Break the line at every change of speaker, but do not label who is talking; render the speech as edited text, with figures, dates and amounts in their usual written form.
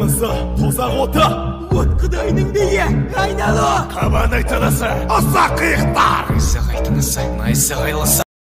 қамысы, тозақ оты,
от құдайының биі, айналу.
қабан айтынысы, ұсақ иықтар.
Найсы қайтынысы, найсы қайлысы.